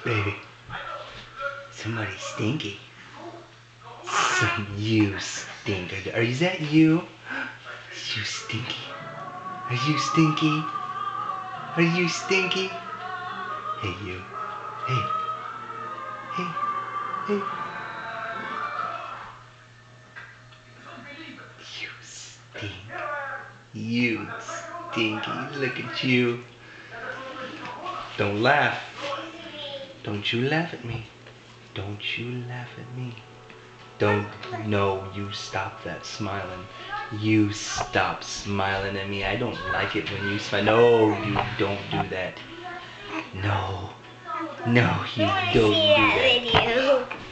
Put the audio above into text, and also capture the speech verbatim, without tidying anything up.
Baby, somebody stinky. Some you stink. Are, is that you? You stinky. Are you stinky? Are you stinky? Hey you. Hey. Hey. Hey. You stink. You stinky. Look at you. Don't laugh. Don't you laugh at me. Don't you laugh at me. Don't, no, you stop that smiling. You stop smiling at me. I don't like it when you smile. No, you don't do that. No. No, you don't do that.